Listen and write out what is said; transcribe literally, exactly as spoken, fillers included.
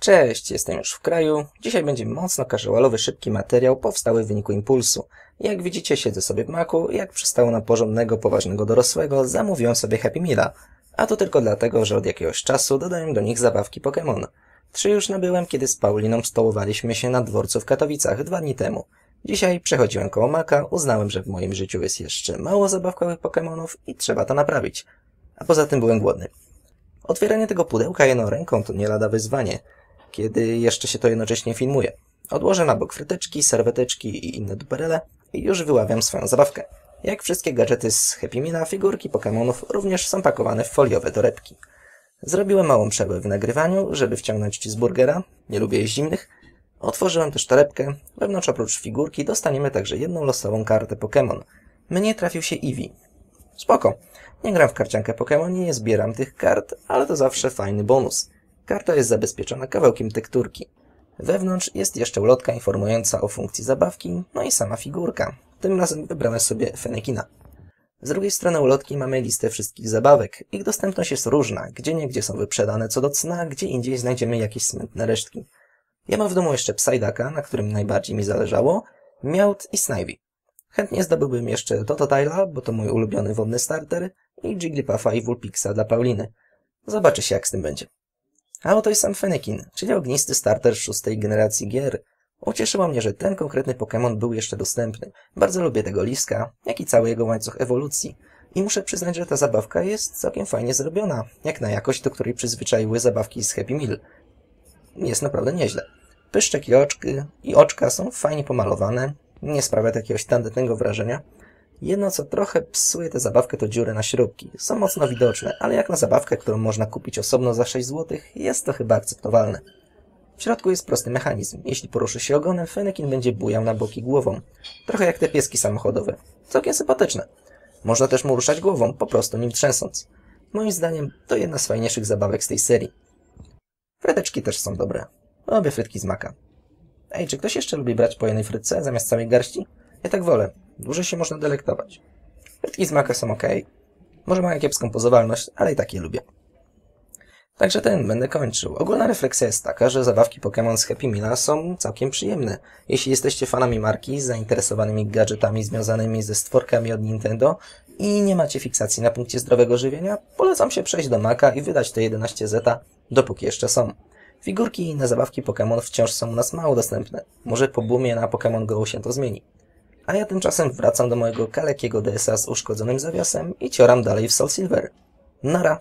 Cześć, jestem już w kraju. Dzisiaj będzie mocno casualowy, szybki materiał powstały w wyniku impulsu. Jak widzicie, siedzę sobie w maku i jak przystało na porządnego, poważnego dorosłego, zamówiłem sobie Happy Meala. A to tylko dlatego, że od jakiegoś czasu dodaję do nich zabawki Pokémon. Trzy już nabyłem, kiedy z Pauliną stołowaliśmy się na dworcu w Katowicach dwa dni temu. Dzisiaj przechodziłem koło maka, uznałem, że w moim życiu jest jeszcze mało zabawkowych Pokémonów i trzeba to naprawić. A poza tym byłem głodny. Otwieranie tego pudełka jedną ręką to nie lada wyzwanie, kiedy jeszcze się to jednocześnie filmuje. Odłożę na bok fryteczki, serweteczki i inne duperele i już wyławiam swoją zabawkę. Jak wszystkie gadżety z Happy Meala, figurki Pokémonów również są pakowane w foliowe torebki. Zrobiłem małą przerwę w nagrywaniu, żeby wciągnąć cheeseburgera, nie lubię jeść zimnych. Otworzyłem też torebkę, wewnątrz oprócz figurki dostaniemy także jedną losową kartę Pokémon. Mnie trafił się Eevee. Spoko, nie gram w karciankę Pokémon i nie zbieram tych kart, ale to zawsze fajny bonus. Karta jest zabezpieczona kawałkiem tekturki. Wewnątrz jest jeszcze ulotka informująca o funkcji zabawki, no i sama figurka. Tym razem wybrałem sobie Fenekina. Z drugiej strony ulotki mamy listę wszystkich zabawek. Ich dostępność jest różna, gdzieniegdzie są wyprzedane co do cna, gdzie indziej znajdziemy jakieś smętne resztki. Ja mam w domu jeszcze Psyducka, na którym najbardziej mi zależało, Meowth i Snivy. Chętnie zdobyłbym jeszcze Totodila, bo to mój ulubiony wodny starter, i Jigglypuffa i Vulpixa dla Pauliny. Zobaczy się, jak z tym będzie. A oto jest sam Fennekin, czyli ognisty starter szóstej generacji gier. Ucieszyło mnie, że ten konkretny Pokémon był jeszcze dostępny. Bardzo lubię tego liska, jak i cały jego łańcuch ewolucji. I muszę przyznać, że ta zabawka jest całkiem fajnie zrobiona, jak na jakość, do której przyzwyczaiły zabawki z Happy Meal. Jest naprawdę nieźle. Pyszczek i oczki i oczka są fajnie pomalowane, nie sprawia to jakiegoś tandetnego wrażenia. Jedno, co trochę psuje tę zabawkę, to dziury na śrubki. Są mocno widoczne, ale jak na zabawkę, którą można kupić osobno za sześć złotych, jest to chyba akceptowalne. W środku jest prosty mechanizm. Jeśli poruszy się ogonem, Fennekin będzie bujał na boki głową. Trochę jak te pieski samochodowe. Całkiem sympatyczne. Można też mu ruszać głową, po prostu nim trzęsąc. Moim zdaniem to jedna z fajniejszych zabawek z tej serii. Fryteczki też są dobre. Obie frytki z maka. Ej, czy ktoś jeszcze lubi brać po jednej frytce zamiast całej garści? Ja tak wolę. Dłużej się można delektować. Frytki z maka są ok. Może mają kiepską pozowalność, ale i tak je lubię. Także ten będę kończył. Ogólna refleksja jest taka, że zabawki Pokémon z Happy Meala są całkiem przyjemne. Jeśli jesteście fanami marki, zainteresowanymi gadżetami związanymi ze stworkami od Nintendo i nie macie fiksacji na punkcie zdrowego żywienia, polecam się przejść do maka i wydać te jedenaście zeta, dopóki jeszcze są. Figurki i inne zabawki Pokémon wciąż są u nas mało dostępne. Może po boomie na Pokémon Go się to zmieni. A ja tymczasem wracam do mojego kalekiego D S A z uszkodzonym zawiasem i cioram dalej w Soul Silver. Nara!